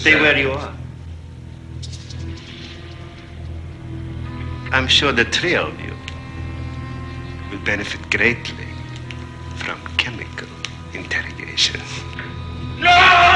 Stay where you are. I'm sure the three of you will benefit greatly from chemical interrogation. No!